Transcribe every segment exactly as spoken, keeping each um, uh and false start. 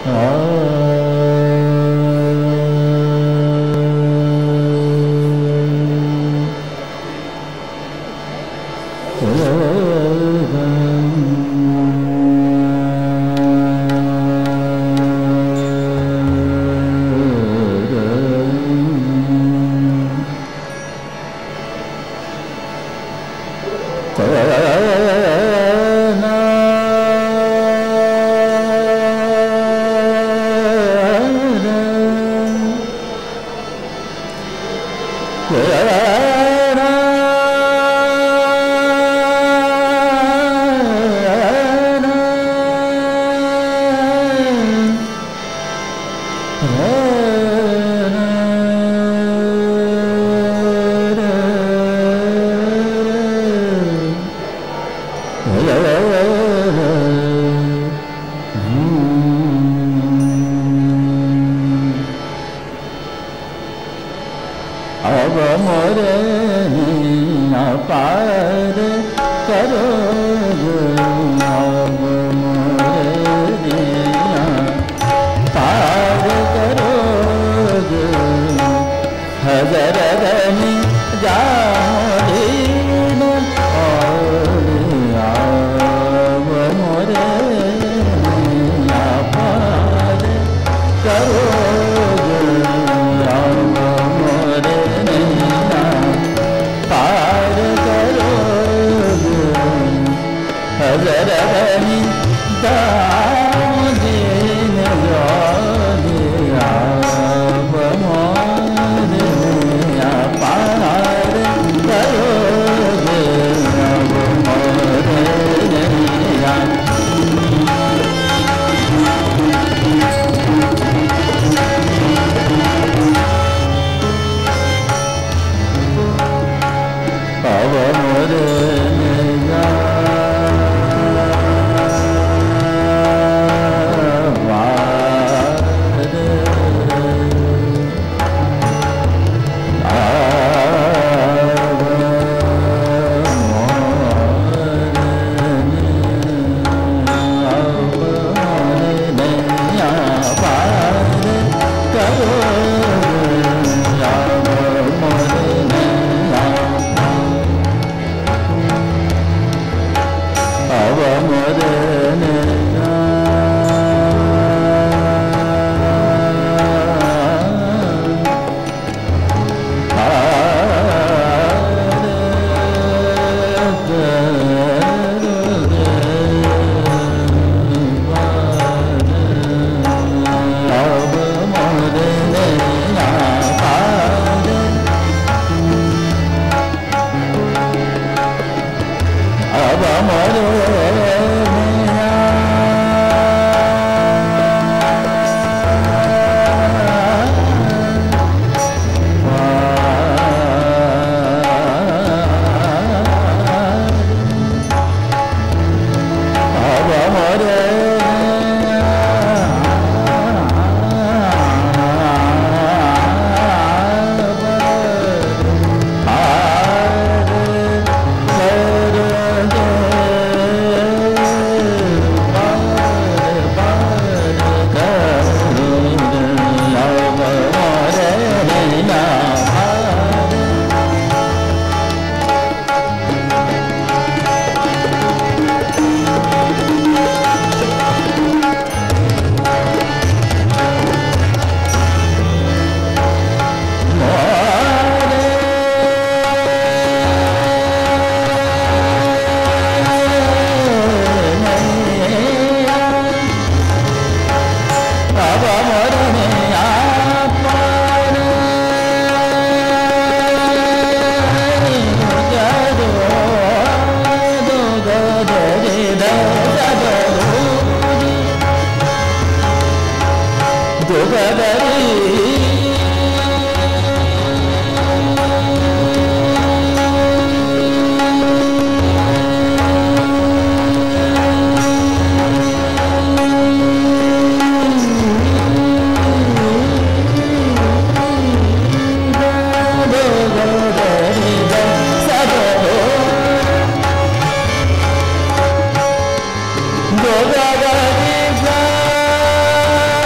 Go, go, go, go, go.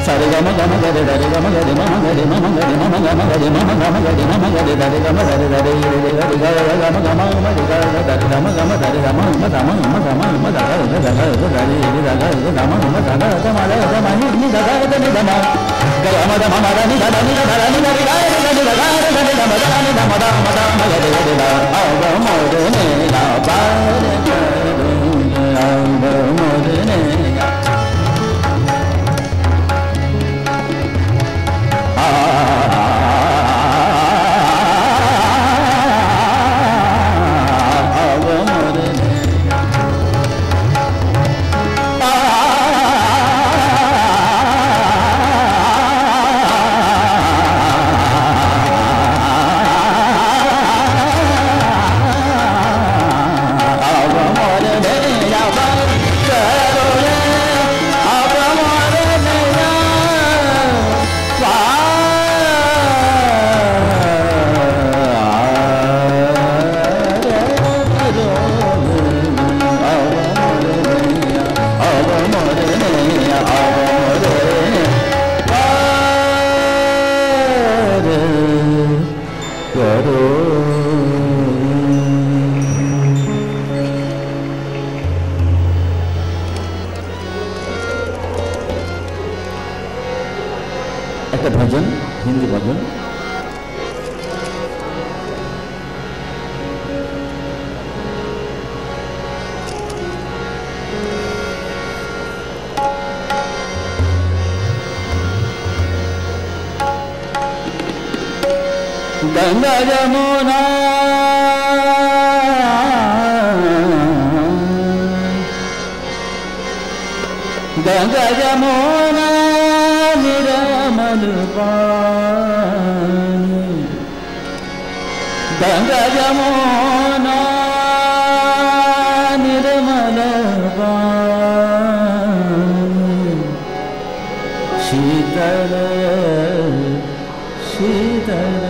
Sare gama gama gare dare gama gare mama gare mama gare mama gama gare mama gama gare mama gare dare gama dare dare dare gare gama gama gama dare dare gama gama dare gama gama gama gama gama dare dare dare dare dare gama gama dare gama dare gama ni ni dare dare gama gama gama mara ni dare ni dare ni dare dare dare dare dare gama dare ni gama dare gama gama gare gare da ava more ne la ba re ava more ne भजन हिंदी भजन गंगा जमुना गंगा जमुना निर्मल पानी गंगा जमुना निर्मल पानी शीतल शीतल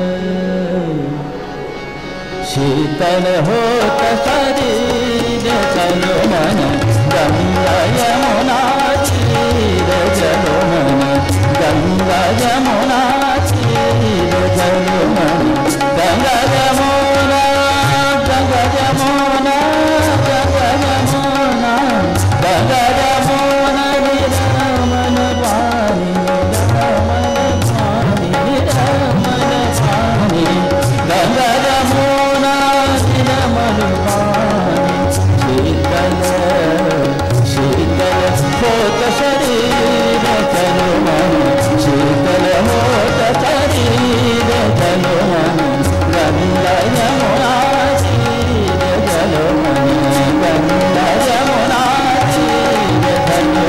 शीतल होत शरीर चलो मन गंगा यमुना तीर चलो मन गंगा यमुना तीर चलो मन गंगा यमुना गंगा यमुना गंगा यमुना गंगा यमुना निर्मल पानी निर्मल पानी निर्मल पानी गंगा यमुना निर्मल पानी शीतल शीतल होत शरीर चलो मन शीतल होत शरीर चलो मन गंगा यमुना तीर चलो मन गंगा यमुना तीर चलो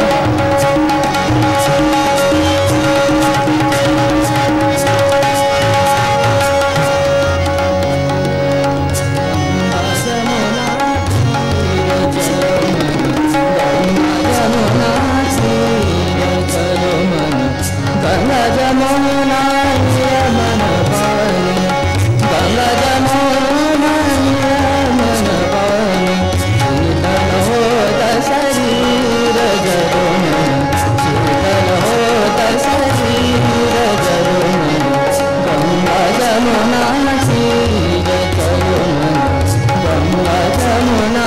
गंगा जमुना यमन पानी गंगा जमुना यमन पानी शीतल होत शरीर जलो मन शीतल होत शरीर जलो मन गंगा जमुना तीर चलो मन गंगा जमुना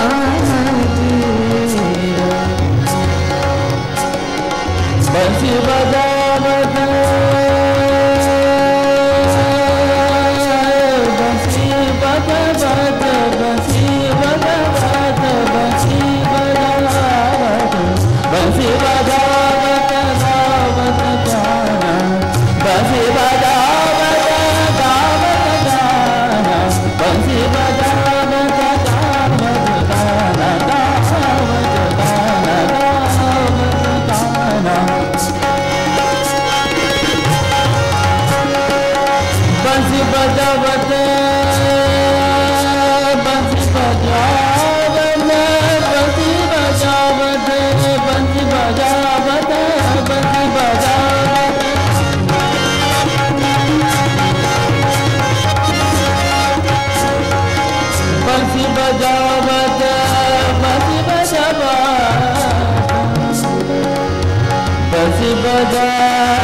तीर बंसी बजा बजा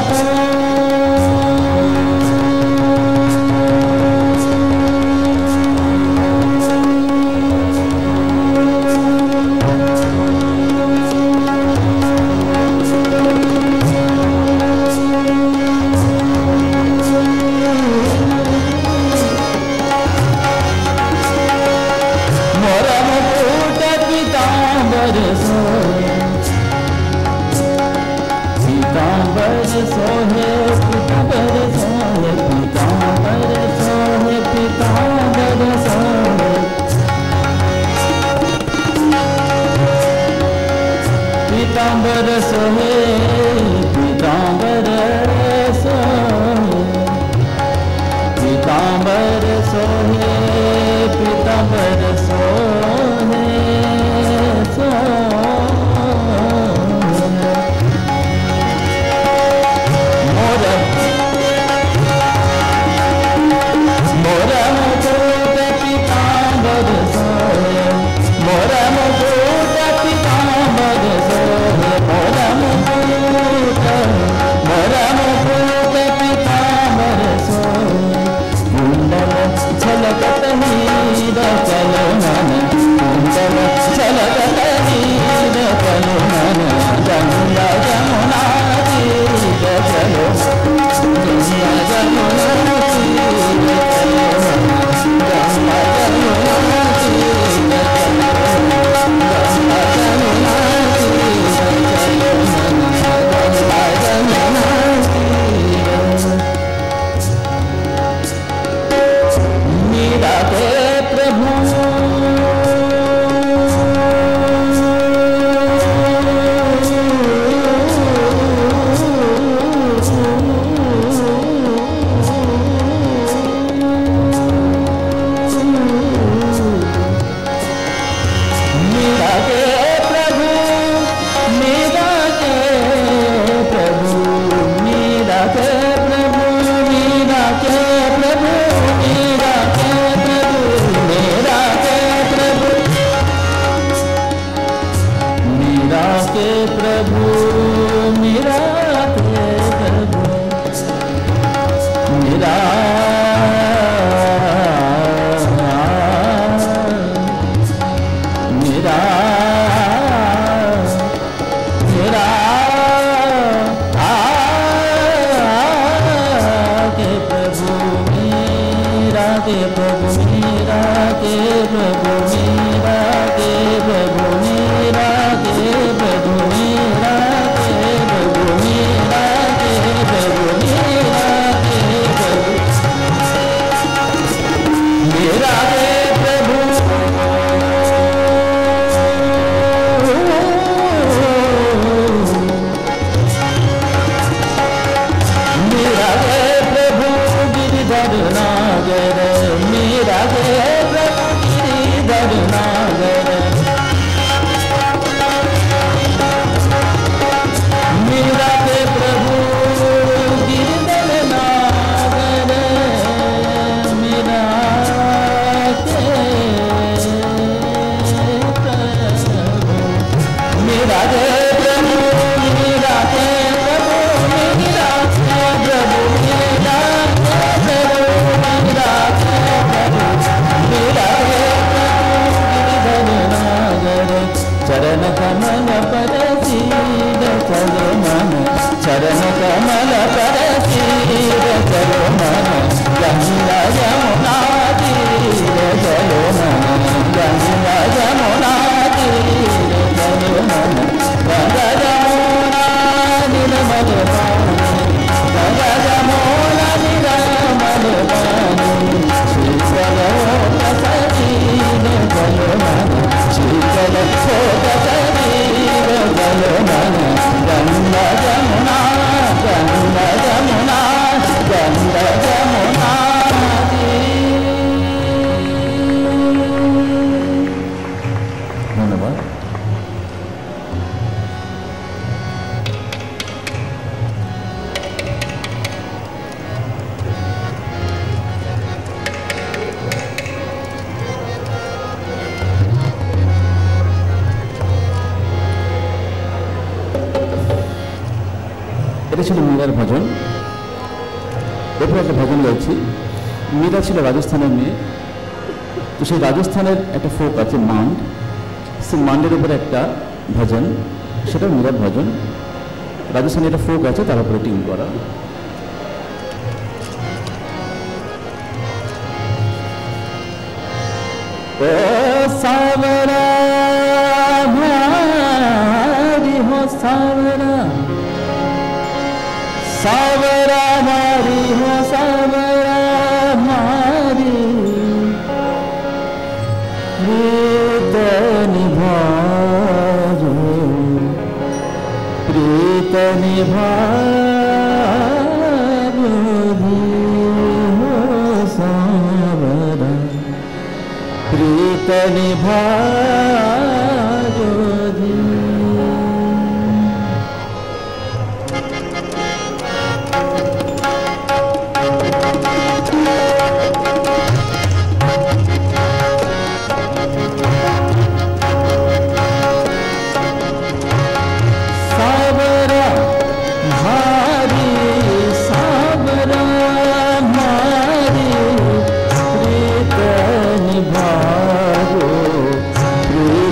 Ganga Jamuna Ganga এটা ছিল মীরার ভজন। এরপর একটা ভজন গাইছি। মীরা ছিল রাজস্থানের মেয়ে, তো সেই রাজস্থানের একটা ফোক আছে মান্ড, সেই মান্ডের উপরে একটা ভজন, সেটা মীরার ভজন। রাজস্থানে একটা ফোক আছে, তার উপরে টিউন করা। ओ सावरा मारी हो सावरा, सावरा मारी हो सावरा मारी, प्रीत निभाओ प्रीत निभाओ हो सावरा, प्रीत निभाओ धी। सावरा भारी सावरा मारी, प्रीत निभाओ प्रीत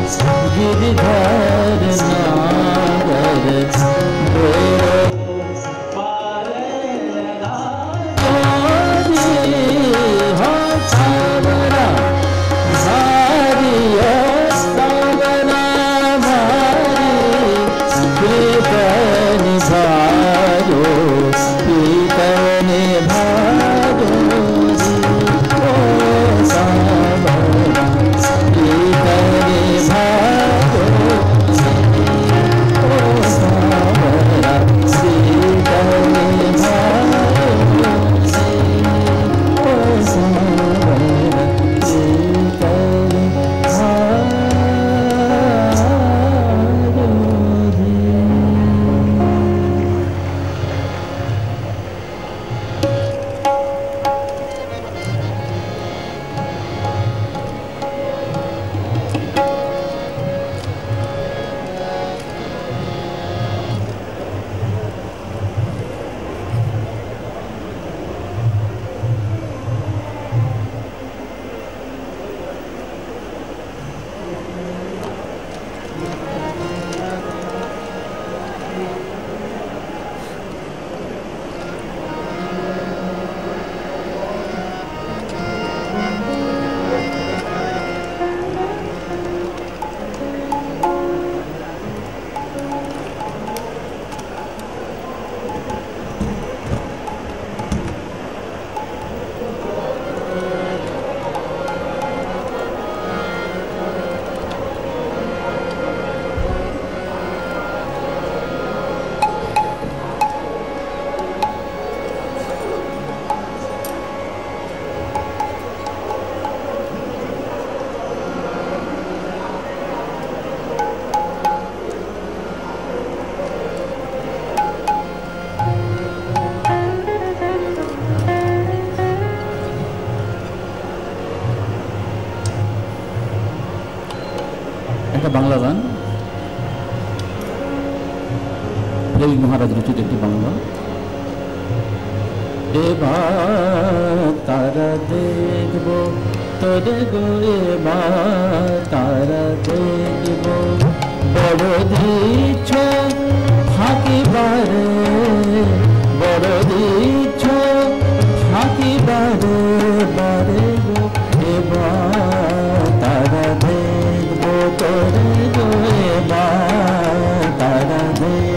गिरिधर नागर बेड़ो বাংলা গান রবি মহারাজ রচিত একটি বাংলা। এবার তারা দেখব তোরে গো, এবার তারা দেখব বড় দিচ্ছ থাকিবারে, বড় দিচ্ছ থাকিবারে বারে গো, এবার তারা দেখব তোরে গো, এবার তারা দেখব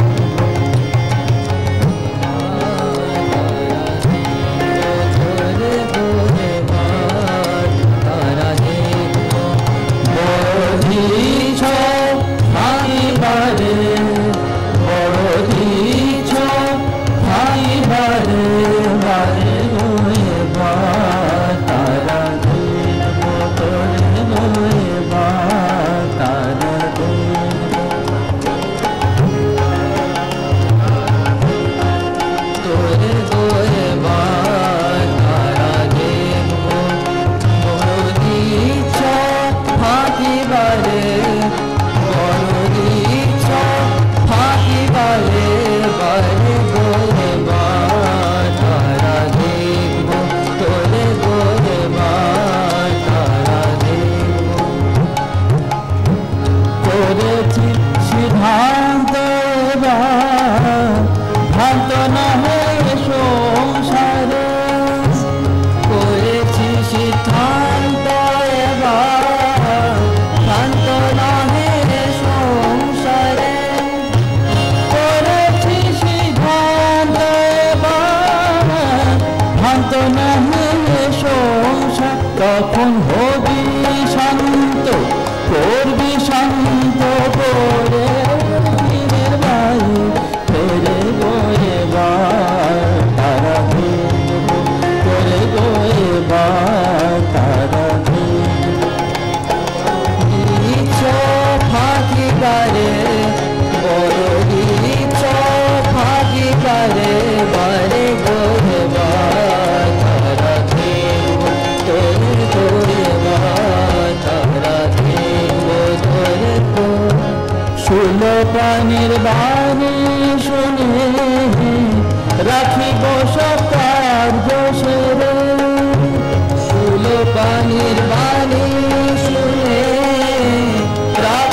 তখন হবি শান্ত, করবি শান্ত করে দিনের বায়ু ফেরে গয়ে বার তারা দেখব, করে গয়ে বার তারা দেখব ফাঁকি গারে বড় গিরিছ ফাঁকি গারে বারে গয়ে বার তারা দেখব, ষোলো পানির বাণী শুনে রাখিব সব কার্য সেরে, ষোলো পানির বাণী শুনে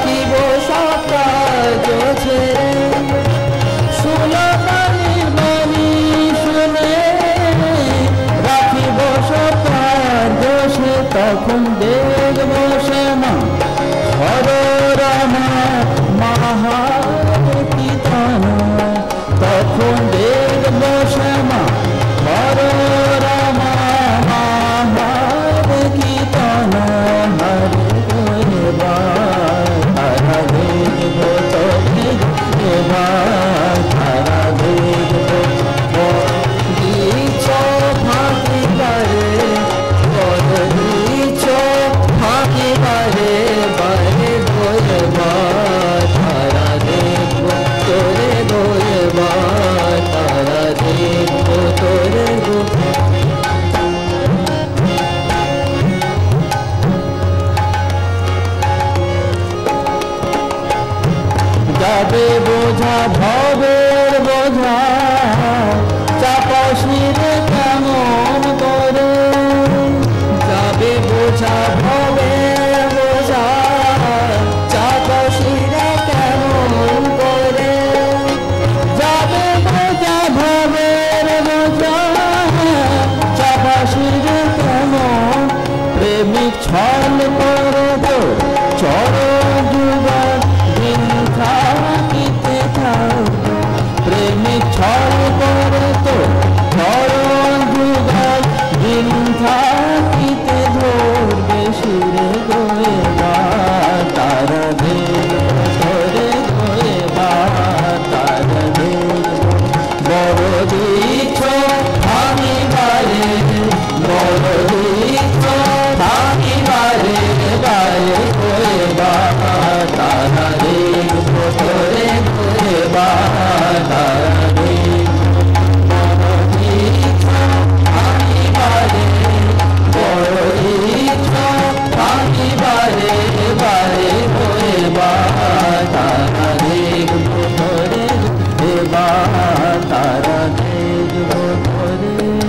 ভবের বোঝা চাপা শিরে কেমন করে যাবে বোঝা ভবের বোঝা চাপা শিরে কেমন করে যাবে বোঝা ভবের বোঝা চাপা শিরে কেমন প্রেমিক ছল করে তো চরণ যুগল দিন থাকিতে থাক প্রেমিক ছল করে তো চরণ যুগল দিন থাকিতে ধরবে শিরে গোয়ে বা তারা দেখব ধরে গোয়ে বা তারা দেখব বড় দিচ্ছ আমি বারে বড় দিচ্ছ আমি বারে বারে গোয়ে বা তারা দেখব ধরে গোয়ে বা তারা দেখব বড় দিচ্ছ আমি বারে বড় দিচ্ছ আমি বারে বারে গোয়ে বা তারা দেখব ধরে গোয়ে বা তারা দেখব ধরে।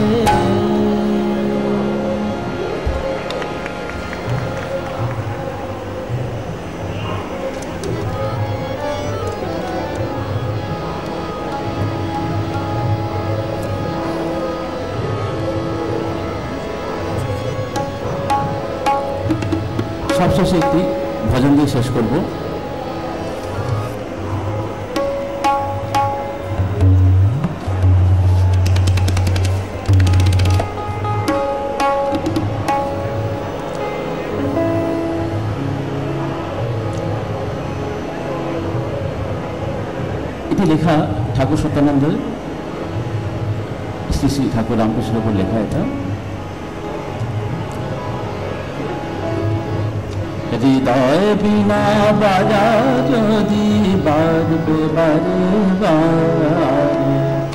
সবশেষে একটি ভজন দিয়ে শেষ করব। এটি লেখা ঠাকুর সত্যানন্দের, শ্রী শ্রী ঠাকুর রামকৃষ্ণের উপর লেখা। এটা হৃদয় বিনা বাজা যদি বাজবে বারে বারে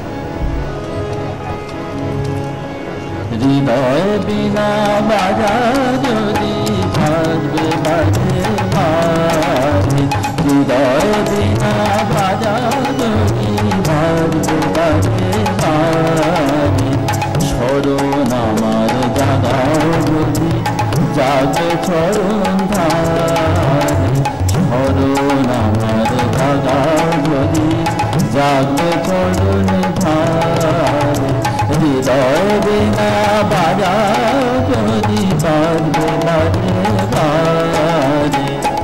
হৃদয় বিনা বাজা যদি বাজবে বারে বারে হৃদয় বিনা বাজা যদি বাজবে বারে বারে স্মরণ আমার জাগাও যদি জাগে চরণ ধারে স্মরণ আমার জাগাও যদি জাগে চরণ ধারে হৃদয় বিনা বাজা যদি বাজবে বারে বারে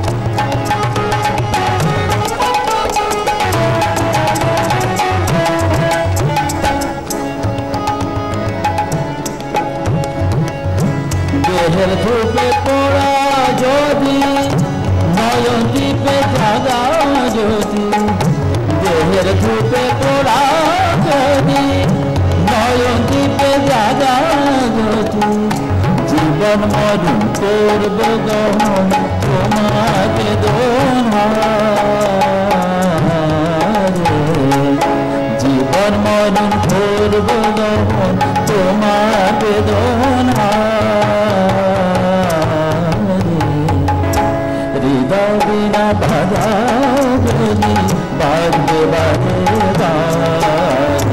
দেহের ধূপে পোড়া যদি নয়ন দ্বীপে জাগা যদি দেহের ধূপে পোড়া যদি নয়ন দ্বীপে জাগা যদি জীবন মরণ করব গহন তোমাকে দোহারে জীবন মরণ করব গহন তোমাকে দোহারে হৃদয় বিনা বাজা যদি বাজবে বারে বারে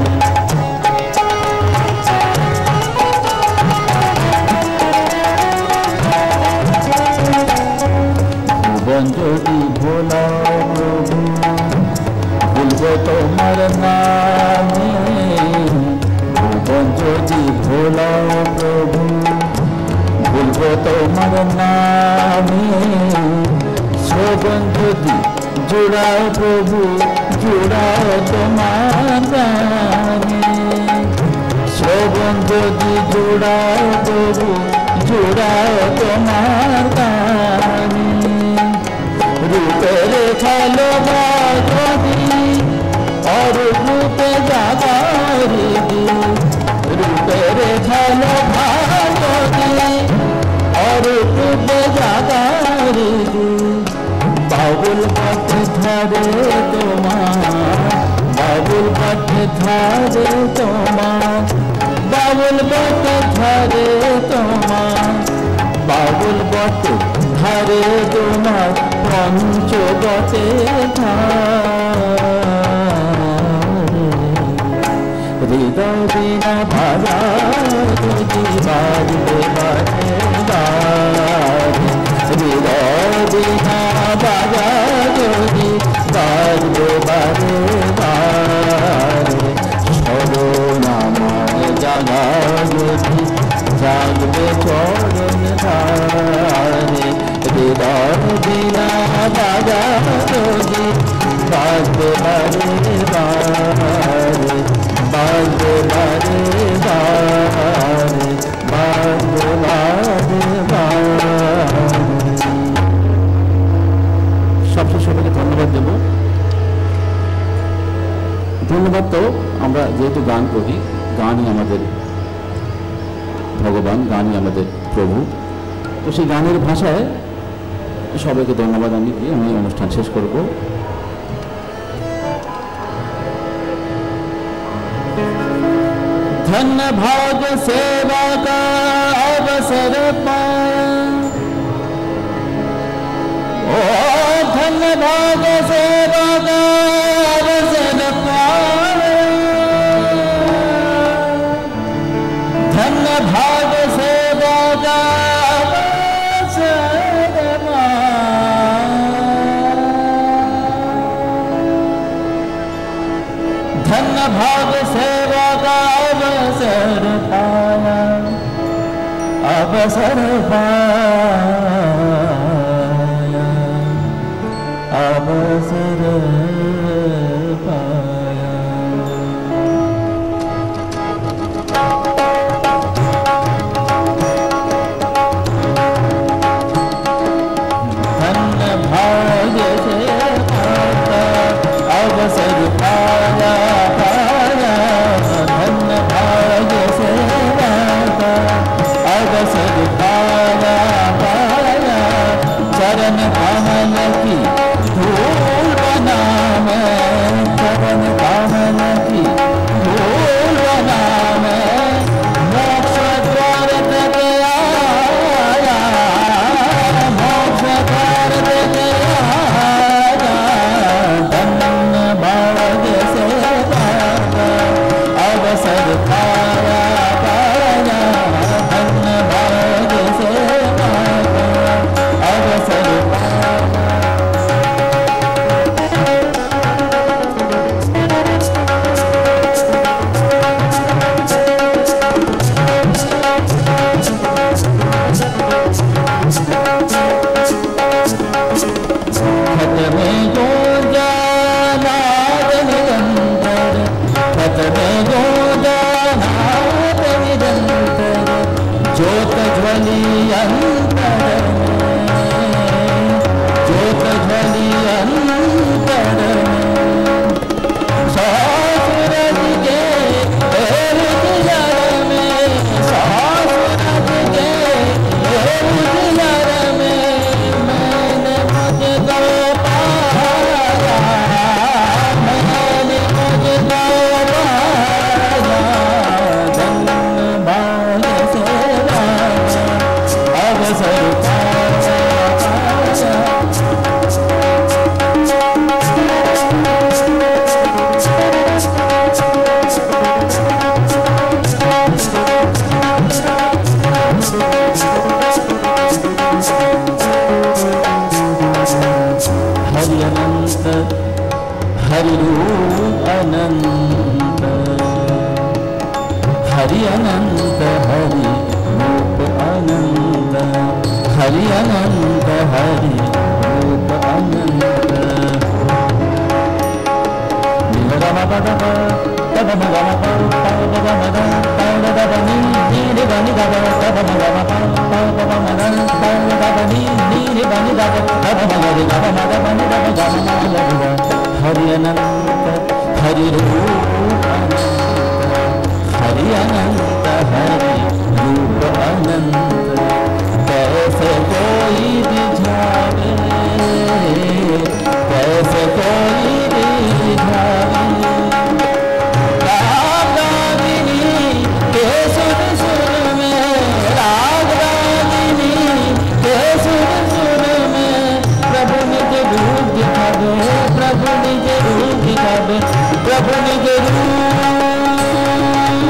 ভুবন যদি ভোলা প্রভু ভুলবো তোমার নামে ভুবন যদি ভোলা প্রভু ভুলবো তোমার নামে শ্রবণ যদি জোড়াও প্রভু জোড়াও তোমার গানে শ্রবণ যদি জোড়াও প্রভু জোড়াও তোমার গানে রূপের খেলো যদি অরূপ রূপে জাগারি রূপের খেলো যদি অরূপ রূপে জাগারি বাবুল পথে ধারে তোমার বাবুল পথে ধারে তোমার বাবুল পথে ধারে তোমার বাবুল পথে ধারে তোমার পঞ্চগতে ধার बिना भाजा तुझी बाजे बाजे बाजे वीरा बिना भाजा तुझी बाजे बाजे बाजे छोड़ो नाम जागा तुझी जाग में छोड़ो निधारे वीरा बिना भाजा तुझी बाजे बाजे बाजे बाजे बाजे बाजे बाजे बाजे बाजे सबसे সবাইকে ধন্যবাদ দেব। ধন্যবাদ তো আমরা যেহেতু গান করি, গানই আমাদের ভগবান, গানই আমাদের প্রভু, তো সেই গানের ভাষায় সবাইকে ধন্যবাদ আমি দিয়ে আমি অনুষ্ঠান শেষ করব। धन भाग सेवा का अवसर पाया, ओ धन भाग सेवा का अवसर पाया, धन भाग सेवा का अवसर पाया, धन भाग सेवा का अवसर पाया, अवसर पाया, अवसर पाया। धन्य भाग्य से पाता अवसर पाया पाया, धन्य भाग्य से पाता अवसर पाया पाया, चरण कमल की धूल बना मैं, चरण कमल की धूल बना मैं, मोक्ष द्वार तक आया, मोक्ष द्वार तक आया, धन्य भाग्य से पाया अवसर पाया पाया, धन्य भाग्य से पाया अवसर पाया। खत में गूंजा नाद निरंतर, खत में गूंजा नाद निरंतर, ज्योत ज्वली अंतर में, ज्योत ज्वली अंतर में, सूरज के उजियार में, सूरज के उजियार में, मैंने मुझको पाया, मैंने मुझको पाया, धन्य भाग्य से पाया अवसर पाया पाया। हरि अनंत हरि रूप अनंत, हरि अनंत हरि रूप अनंत, हरि अनंत हरि रूप अनंत। निगम पद तब मगम पद तब मद तब तब नी नी बनि तब तब मगम पद तब मद तब तब नी नी बनि तब तब मगम तब मद बनि तब गम मद। हरि अनंत हरि रूप अनंत, हरि अनंत हरि रूप अनंत, कैसे कोई रिझावे, कैसे कोई रिझावे, राग रागिनी के सुर सुर में, राग रागिनी के सुर सुर में, प्रभु निज रूप दिखावे, प्रभु निज रूप दिखावे, प्रभु निज रूप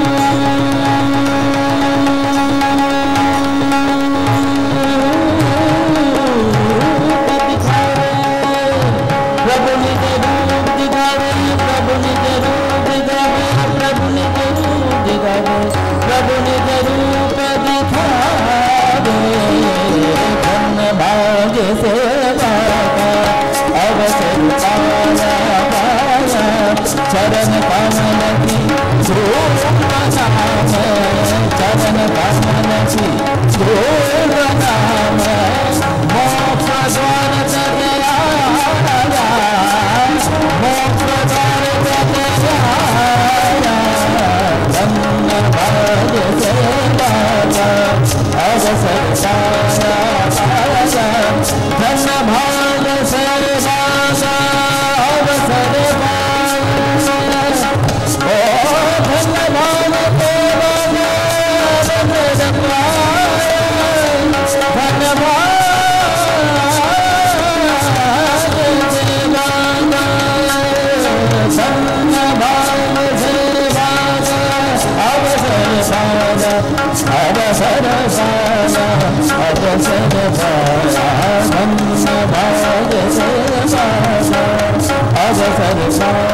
भाग से बाबा अवसर पाया पाया चरण कमल की धूल नाम चरण कमल की धूल नाम मोक्ष द्वार तक आया मोक्ष द्वार तक आया धन्य भाग से बाबा अवसर पाया पाया धन्य भाग से बाबा अवसर पाया ओ धन्य भाग से बाबा अवसर पाया धन्य भाग से बाबा धन्य भाग से बाबा अवसर पाया अवसर पाया अवसर पाया धन्य भाग से बाबा अवसर पाया